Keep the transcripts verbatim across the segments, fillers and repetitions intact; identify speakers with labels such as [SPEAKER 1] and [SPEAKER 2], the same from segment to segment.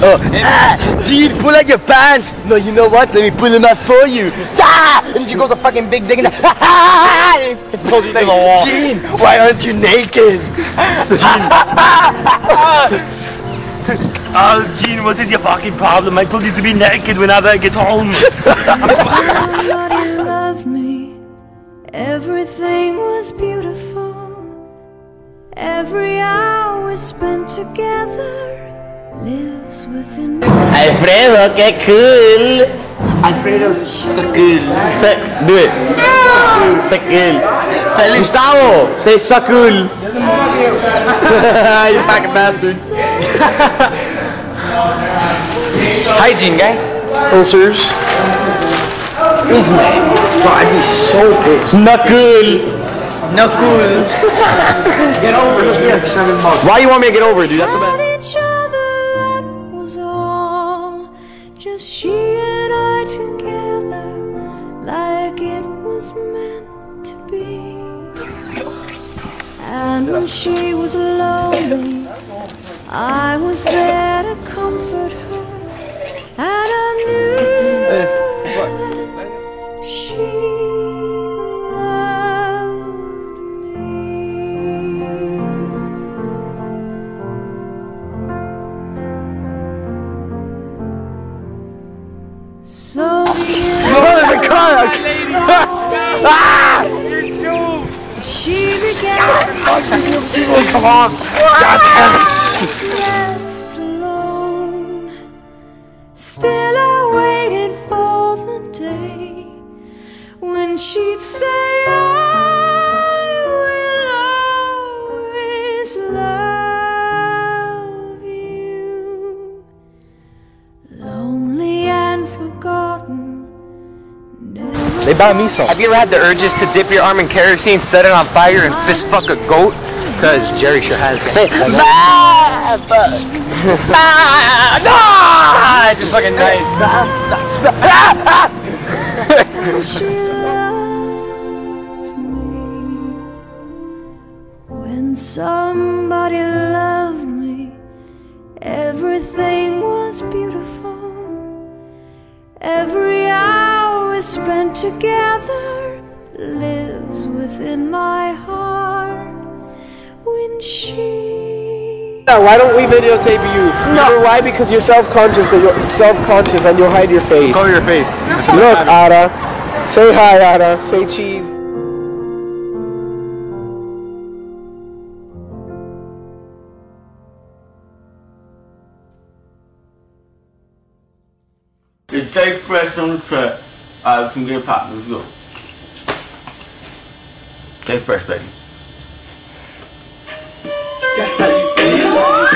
[SPEAKER 1] Oh, ah, Gene, pull out your pants. No, you know what? Let me pull them out for you. Ah! And she goes a fucking big dick and it pulls you to the wall. Gene, why aren't you naked? Gene.
[SPEAKER 2] Oh, Gene, what is your fucking problem? I told you to be naked whenever I get home.
[SPEAKER 3] Everybody loved me. Everything was beautiful. Every hour spent together lives within me.
[SPEAKER 1] Alfredo, qué cool. Alfredo's so cool. So, do it. So cool. Gustavo, say so cool. You fucking bastard. Hygiene guy. Ulcers. He's mad. Bro, I'd be so pissed. Not cool. Not cool. Get over it. It'll be like seven months. Why you want me to get over it, dude? That's the best.
[SPEAKER 3] Each other, that was all. Just she and I together, like it was meant to be. And when she was lonely, I was there to comfort her, and I knew that she loved me. So yeah,
[SPEAKER 1] oh, there's a car! Ah!
[SPEAKER 3] she began
[SPEAKER 1] Come on! God damn it!
[SPEAKER 3] left alone. Still I waited for the day when she'd say, I will always love you. Lonely and forgotten.
[SPEAKER 1] They buy me some. Have you ever had the urges to dip your arm in kerosene, set it on fire, and fist fuck a goat? Cause Jerry sure has. Hey, ah, fuck. Ah, no! Just fucking nice.
[SPEAKER 3] She loved me. When somebody loved me, everything was beautiful. Every hour spent together lives within my heart. When she...
[SPEAKER 4] Yeah, why don't we videotape you? No. You know why? Because you're self-conscious and you're self-conscious and you'll hide your face.
[SPEAKER 1] Cover your face.
[SPEAKER 4] Look, Ada. Say hi, Ada. Say cheese.
[SPEAKER 2] It's Jake Fresh on the track. Alright, let's get it poppin'. Let's go. Jake Fresh, baby. That's how you feel.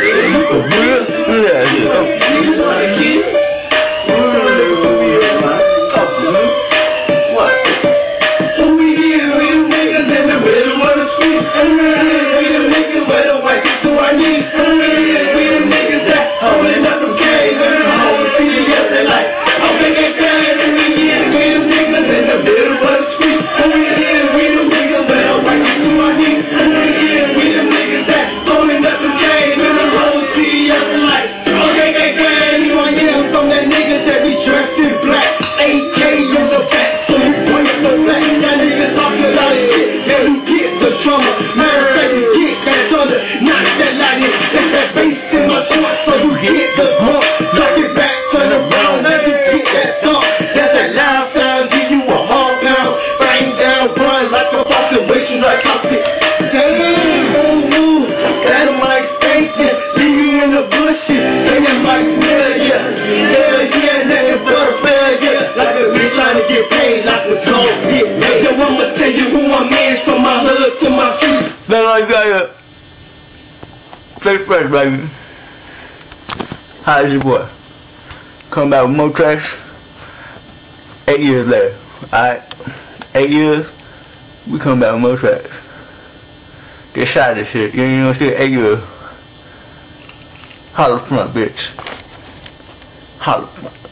[SPEAKER 2] What? We here, we the niggas in the middle of the street. We the niggas with the white to our knees. We the niggas that holding up the game and the whole city up the light. Okay, get crying and we here, we the niggas in the middle of the street. We here, we the niggas with the white to our knees. We here, we the niggas that holding up the game and the whole city up the light. Okay, get crying, you want to hear from that niggas that be dressed in black. A K in the back, so you point the black. That nigga talking a lot of shit, and we get the drummer. Matter of fact, we get that thunder, not that lightning. That's that bass in my joint, so you hit the drum. Knock it back, turn around, now you get that thump. That's that loud sound, give you a hard pound. Bang down, run like a faucet, wait you like toxic. Damn, ooh, that mic stinking, leave you in the bushes, and that mic smell, yeah. Hell yeah, nothing but a failure. Like a bitch trying to get paid, like a dog get paid. Yo, I'ma tell you who I'm is, from my hood to my streets. Then like that, Stay fresh, baby. How's your boy? Come back with more trash. Eight years later, alright? Eight years, we come back with more trash. Get shot of this shit. You know what I'm saying? Eight years. Holla front, bitch. Holla front.